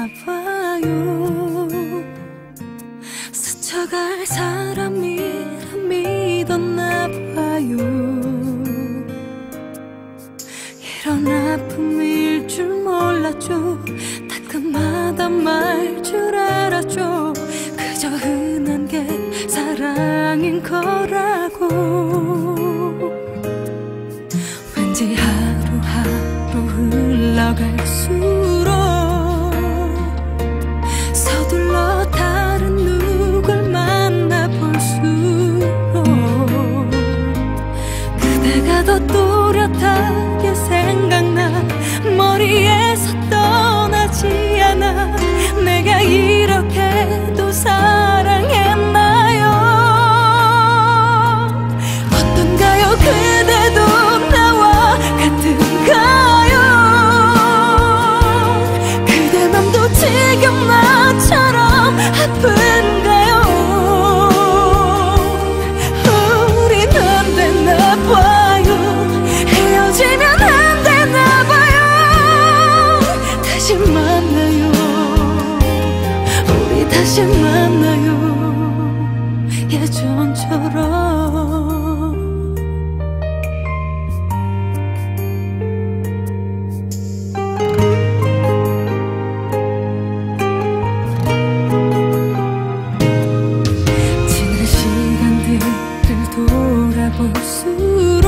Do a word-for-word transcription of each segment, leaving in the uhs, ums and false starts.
봐요. 스쳐갈 사람이라 믿었나 봐요. 이런 아픔일 줄 몰랐죠. 따끔하단 말 줄 알았죠. 그저 흔한 게 사랑인 거라고. 왠지 하루하루 흘러갈수록 서둘러 다른 누굴 만나볼수록 그대가 더 또렷하게 생각나. 머리에서 떠나지 않아. 내가 이렇게도 사랑했나요? 어떤가요? 그대도 나와 같은가요? 그대 맘도 지금 나처럼 아픈가요? 우린 안 됐나 봐요. 헤어지면 안 됐나 봐요. 다시 만나요. 우리 다시 만나요. 예전처럼. 지난 시간들을 돌아볼수록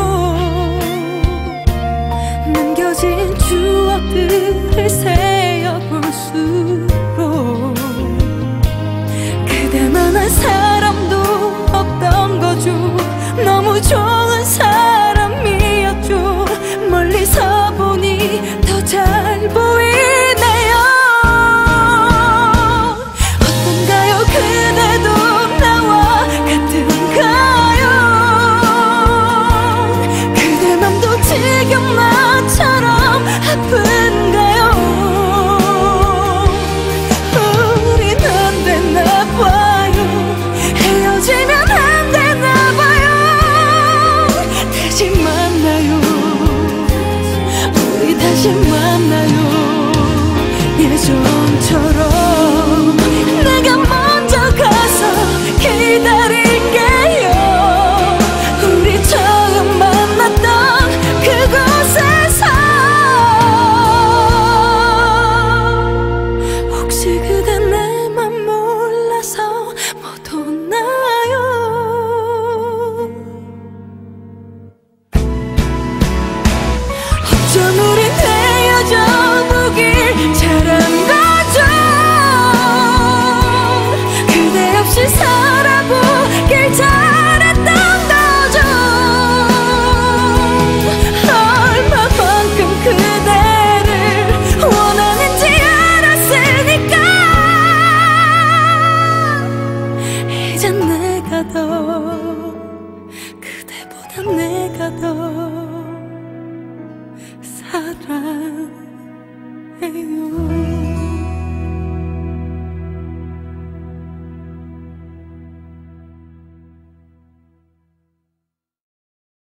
남겨진 추억들을 세어볼수록 그대만한 사람도 없던 거죠. 너무 좋은 사람이었죠. 멀리서 보니 더 잘 보이네요. 어떤가요? 그대도 나와 같은가요? 그대 맘도 지금 나처럼 아픈가요? 우린 안 됐나 봐요. 헤어지면 안 됐나 봐요. 다시 만나요. 우리 다시 만나요. 예전처럼. 내가 먼저 가서 기다릴게요. 우리 처음 만났던 그곳에서. 혹시 그대 내 맘 몰라서 못 오나요? 어쩜 우린 헤어져 보길 잘한 거죠. 그대 없이 살아보길 잘했던 거죠. 얼마만큼 그대를 원하는지 알았으니까. 이젠 내가 더 그대보다 내가 더 사랑해요.